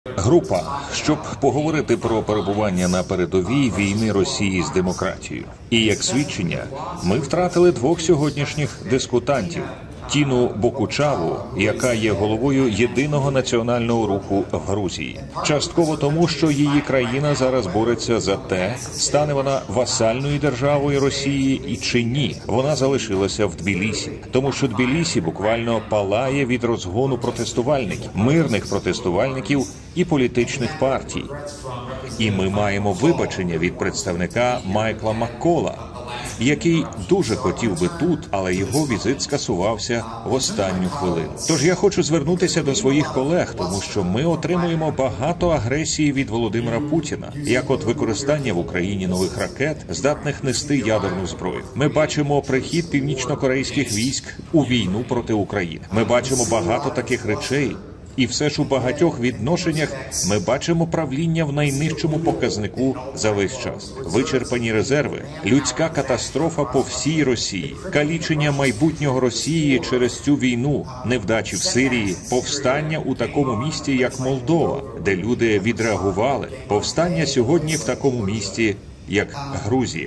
Група, щоб поговорити про перебування на передовій війни Росії з демократією. І як свідчення, ми втратили двох сьогоднішніх дискутантів. Тіну Бокучаву, яка є головою єдиного національного руху в Грузії. Частково тому, що її країна зараз бореться за те, стане вона васальною державою Росії і чи ні. Вона залишилася в Тбілісі, тому що Тбілісі буквально палає від розгону протестувальників, мирних протестувальників і політичних партій. І ми маємо вибачення від представника Майкла Маккола, який дуже хотів би тут, але його візит скасувався в останню хвилину. Тож я хочу звернутися до своїх колег, тому що ми отримуємо багато агресії від Володимира Путіна, як от використання в Україні нових ракет, здатних нести ядерну зброю. Ми бачимо прихід північно-корейських військ у війну проти України. Ми бачимо багато таких речей. І все ж у багатьох відношеннях ми бачимо правління в найнижчому показнику за весь час. Вичерпані резерви, людська катастрофа по всій Росії, калічення майбутнього Росії через цю війну, невдачі в Сирії, повстання у такому місті, як Молдова, де люди відреагували, повстання сьогодні в такому місті, як Грузія.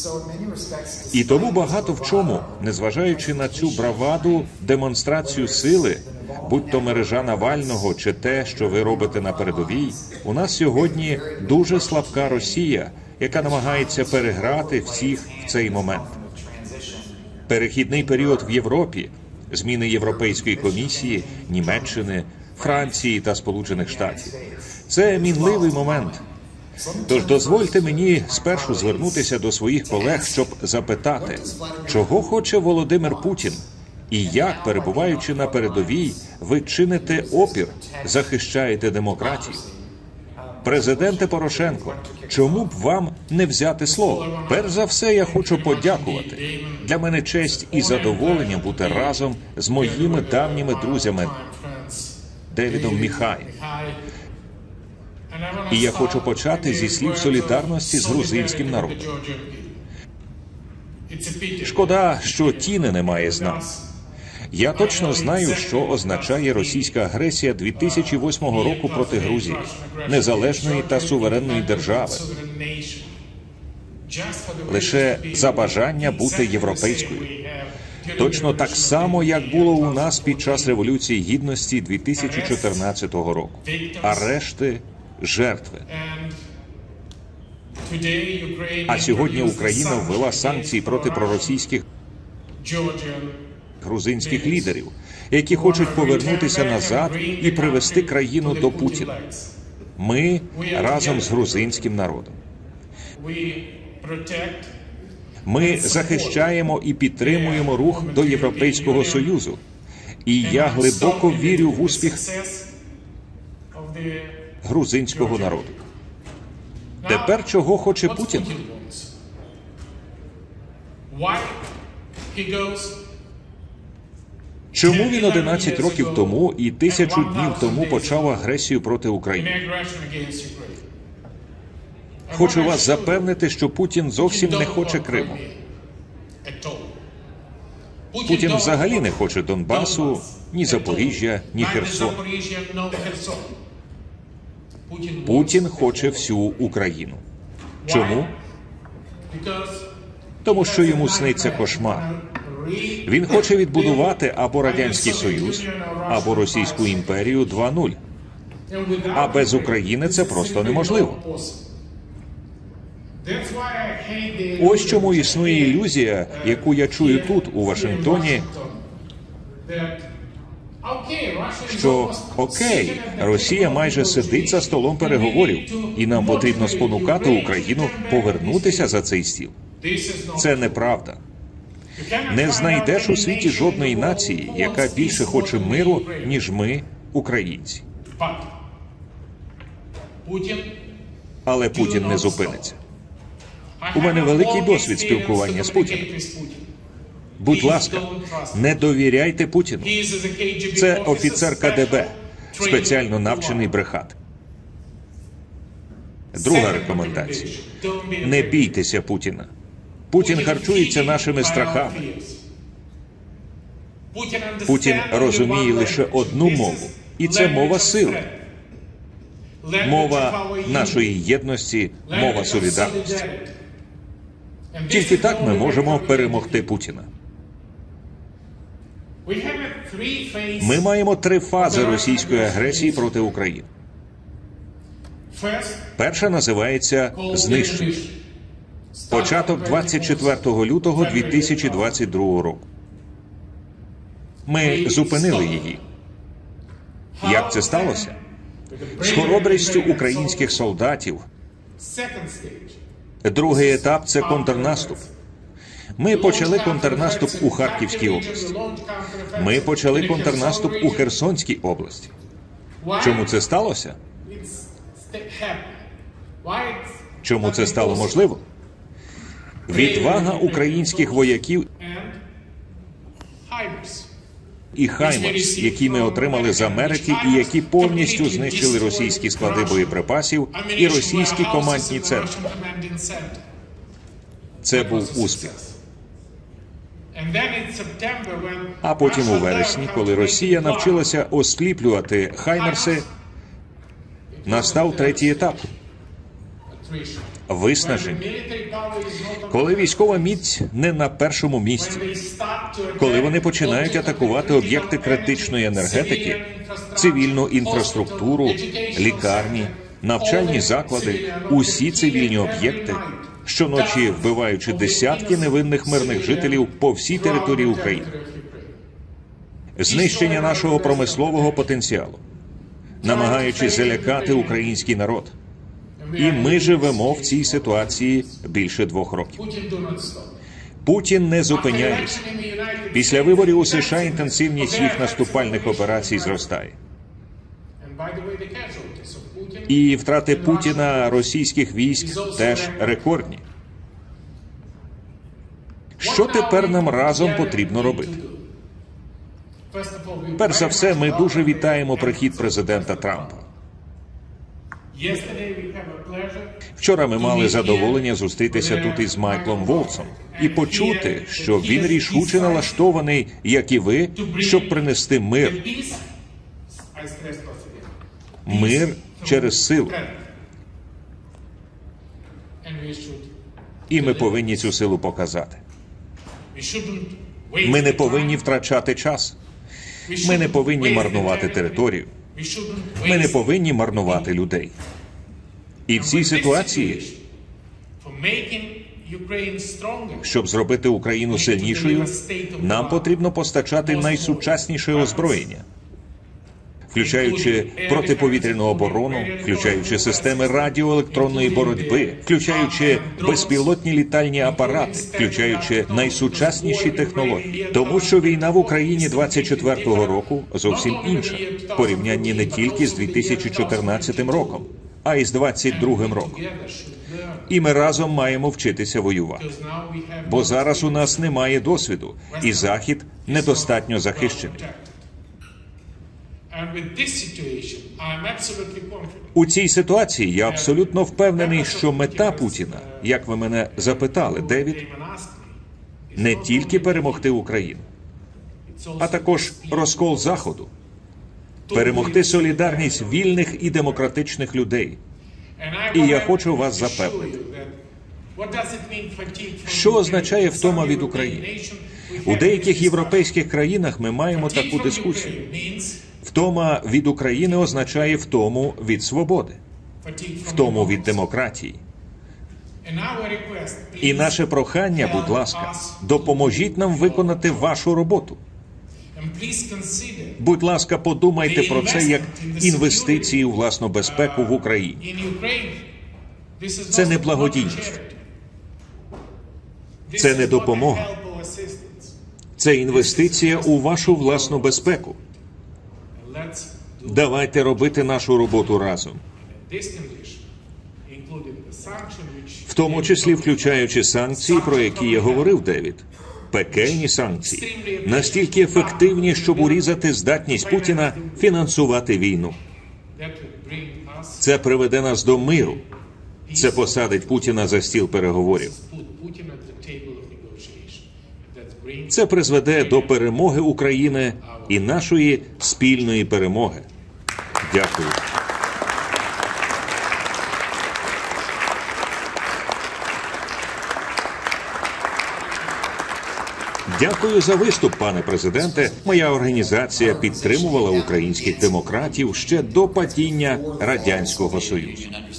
І тому багато в чому, незважаючи на цю браваду, демонстрацію сили, будь-то мережа Навального чи те, що ви робите на передовій, у нас сьогодні дуже слабка Росія, яка намагається переграти всіх в цей момент. Перехідний період в Європі, зміни Європейської комісії, Німеччини, Франції та Сполучених Штатів – це мінливий момент. Тож дозвольте мені спершу звернутися до своїх колег, щоб запитати, чого хоче Володимир Путін? І як, перебуваючи на передовій, ви чините опір, захищаєте демократію? Президенте Порошенко, чому б вам не взяти слово? Перш за все, я хочу подякувати. Для мене честь і задоволення бути разом з моїми давніми друзями Девідом Міхай. І я хочу почати зі слів солідарності з грузинським народом. Шкода, що Тіни немає з нас. Я точно знаю, що означає російська агресія 2008 року проти Грузії, незалежної та суверенної держави. Лише за бажання бути європейською. Точно так само, як було у нас під час Революції Гідності 2014 року. Арешти, жертви. А сьогодні Україна ввела санкції проти проросійських грузинських лідерів, які хочуть повернутися назад і привести країну до Путіна. Ми разом з грузинським народом. Ми захищаємо і підтримуємо рух до Європейського Союзу. І я глибоко вірю в успіх грузинського народу. Тепер чого хоче Путін? Чому він 11 років тому і 1000 днів тому почав агресію проти України? Хочу вас запевнити, що Путін зовсім не хоче Криму. Путін взагалі не хоче Донбасу, ні Запоріжжя, ні Херсона. Путін хоче всю Україну. Чому? Тому що йому сниться кошмар. Він хоче відбудувати або Радянський Союз, або Російську імперію 2.0. А без України це просто неможливо. Ось чому існує ілюзія, яку я чую тут, у Вашингтоні, що окей, Росія майже сидить за столом переговорів, і нам потрібно спонукати Україну повернутися за цей стіл. Це неправда. Не знайдеш у світі жодної нації, яка більше хоче миру, ніж ми, українці. Але Путін не зупиниться. У мене великий досвід спілкування з Путіним. Будь ласка, не довіряйте Путіну. Це офіцер КДБ, спеціально навчений брехати. Друга рекомендація. Не бійтеся Путіна. Путін харчується нашими страхами. Путін розуміє лише одну мову, і це мова сили. мова нашої єдності, мова солідарності. Тільки так ми можемо перемогти Путіна. Ми маємо 3 фази російської агресії проти України. Перша називається знищення. Початок 24 лютого 2022 року. Ми зупинили її. Як це сталося? З хоробрістю українських солдатів. Другий етап – це контрнаступ. Ми почали контрнаступ у Харківській області. Ми почали контрнаступ у Херсонській області. Чому це сталося? Чому це стало можливо? Відвага українських вояків і «Хаймерс», які ми отримали з Америки і які повністю знищили російські склади боєприпасів і російські командні центри. Це був успіх. А потім у вересні, коли Росія навчилася осліплювати «Хаймерси», настав третій етап – виснаження. Коли військова міць не на першому місці, коли вони починають атакувати об'єкти критичної енергетики, цивільну інфраструктуру, лікарні, навчальні заклади, усі цивільні об'єкти, щоночі вбиваючи десятки невинних мирних жителів по всій території України. Знищення нашого промислового потенціалу, намагаючись залякати український народ. І ми живемо в цій ситуації більше 2 років. Путін не зупиняється. Після виборів у США інтенсивність їх наступальних операцій зростає. І втрати Путіна російських військ теж рекордні. Що тепер нам разом потрібно робити? Перш за все, ми дуже вітаємо прихід президента Трампа. Вчора ми мали задоволення зустрітися тут із Майклом Волцом і почути, що він рішуче налаштований, як і ви, щоб принести мир. Мир через силу. І ми повинні цю силу показати. Ми не повинні втрачати час. Ми не повинні марнувати територію. Ми не повинні марнувати людей. І в цій ситуації, щоб зробити Україну сильнішою, нам потрібно постачати найсучасніше озброєння, включаючи протиповітряну оборону, включаючи системи радіоелектронної боротьби, включаючи безпілотні літальні апарати, включаючи найсучасніші технології. Тому що війна в Україні 24-го року зовсім інша, в порівнянні не тільки з 2014 роком, а й з 22-м роком. І ми разом маємо вчитися воювати. Бо зараз у нас немає досвіду, і Захід недостатньо захищений. У цій ситуації я абсолютно впевнений, що мета Путіна, як ви мене запитали, Девід, не тільки перемогти Україну, а також розкол Заходу, перемогти солідарність вільних і демократичних людей. І я хочу вас запевнити, що означає втома від України. У деяких європейських країнах ми маємо таку дискусію. Втома від України означає втому від свободи, втому від демократії. І наше прохання, будь ласка, допоможіть нам виконати вашу роботу. Будь ласка, подумайте про це як інвестиції у власну безпеку в Україні. Це не благодійність. Це не допомога. Це інвестиція у вашу власну безпеку. Давайте робити нашу роботу разом. В тому числі включаючи санкції, про які я говорив, Девід. Пекельні санкції. Настільки ефективні, щоб урізати здатність Путіна фінансувати війну. Це приведе нас до миру. Це посадить Путіна за стіл переговорів. Це призведе до перемоги України і нашої спільної перемоги. Дякую. Дякую за виступ, пане президенте. Моя організація підтримувала українських демократів ще до падіння Радянського Союзу.